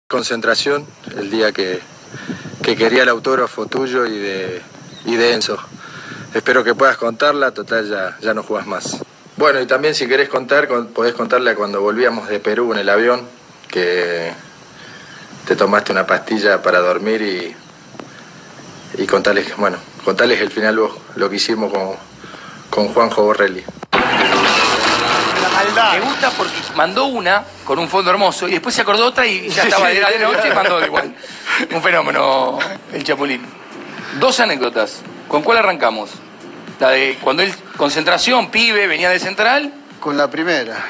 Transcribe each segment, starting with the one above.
Concentración, el día que quería el autógrafo tuyo y de Enzo. Espero que puedas contarla, total ya no jugás más. Bueno, y también si querés contar, podés contarle a cuando volvíamos de Perú en el avión, que te tomaste una pastilla para dormir y contarles el final vos, lo que hicimos con Juanjo Borrelli. Me gusta porque mandó una con un fondo hermoso y después se acordó otra y ya estaba de noche y mandó igual. Un fenómeno, el Chapulín. Dos anécdotas. ¿Con cuál arrancamos? La de cuando él, concentración, pibe, venía de Central. Con la primera.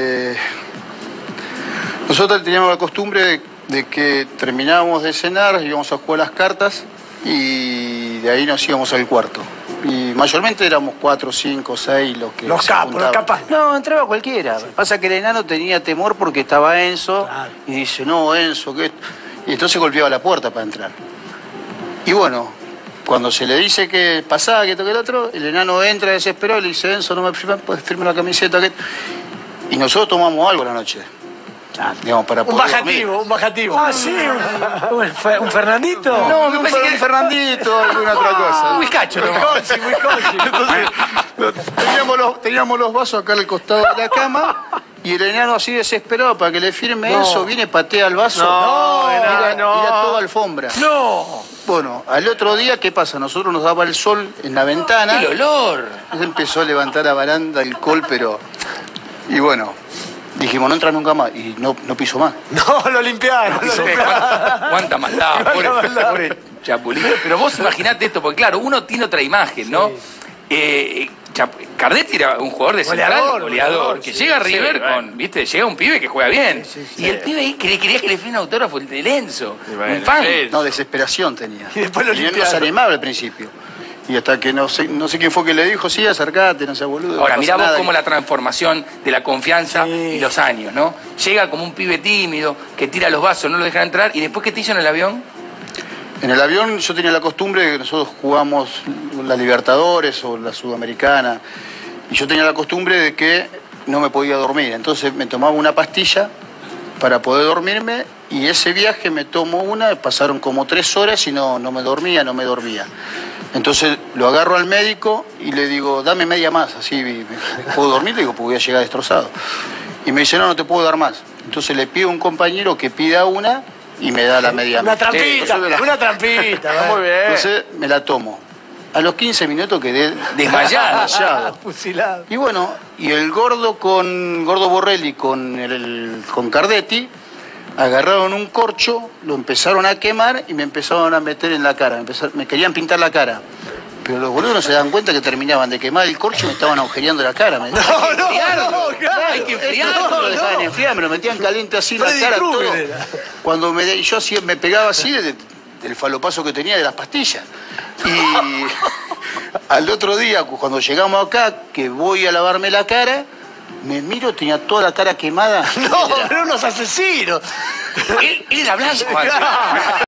Nosotros teníamos la costumbre de que terminábamos de cenar, íbamos a jugar las cartas y de ahí nos íbamos al cuarto. Y mayormente éramos 4, 5, 6 los que los capos, los capaz. No, entraba cualquiera. Sí. Pasa que el enano tenía temor porque estaba Enzo, claro. Y dice, no, Enzo, ¿qué? Y entonces golpeaba la puerta para entrar. Y bueno, cuando se le dice que pasaba, que toque el otro, el enano entra desesperado y le dice, Enzo, no me firme la camiseta. Y nosotros tomamos algo la noche. Digamos, para poder un bajativo. Ah, sí, un Fernandito. No, me parece que un Fernandito, alguna otra cosa. Un bizcacho, Entonces, teníamos los vasos acá al costado de la cama y el enano así desesperado para que le firme Enzo, viene, patea el vaso. Mira toda alfombra. No. Bueno, al otro día, ¿qué pasa? Nosotros nos daba el sol en la ventana. ¡El olor! Él empezó a levantar la baranda, el col, pero... Y bueno... Dijimos, no entra nunca más, y no piso más. No, lo limpiaron. ¿Cuánta maldad? Pobre Chapulín. Pero vos imaginate esto, porque claro, uno tiene otra imagen, ¿no? Sí. Cardetti era un jugador de Central, goleador, que llega a River con, ¿viste? Llega un pibe que juega bien. Y el pibe ahí quería que le firme un autógrafo el de Enzo. Un fan. No, desesperación tenía. Y después lo limpiaron. Y él no se animaba al principio. Y hasta que no sé quién fue que le dijo, sí, acercate, no seas boludo. Ahora, mirá vos cómo la transformación de la confianza y los años, ¿no? Llega como un pibe tímido, que tira los vasos, no lo dejan entrar, y después, ¿qué te hizo en el avión? En el avión yo tenía la costumbre de que nosotros jugamos la Libertadores o la Sudamericana, y yo tenía la costumbre de que no me podía dormir, entonces me tomaba una pastilla para poder dormirme, y ese viaje me tomó una, pasaron como 3 horas y no me dormía. Entonces lo agarro al médico y le digo, dame media más, así puedo dormir, le digo, porque voy a llegar destrozado. Y me dice, no te puedo dar más. Entonces le pido a un compañero que pida una y me da la media más. Una trampita, muy bien. Entonces me la tomo. A los 15 minutos quedé desmayado. Fusilado. Y bueno, y el gordo Borrelli con Cardetti, agarraron un corcho, lo empezaron a quemar y me empezaron a meter en la cara. Me querían pintar la cara. Pero los boludos no se dan cuenta que terminaban de quemar el corcho y me estaban agujereando la cara. Hay que enfriarlo. No lo dejaban enfriar, me lo metían caliente así en la cara, todo. Cuando yo así, me pegaba así del falopazo que tenía de las pastillas. Y al otro día, cuando llegamos acá, que voy a lavarme la cara, me miro, tenía toda la cara quemada. No, pero unos asesinos. Él era blanco.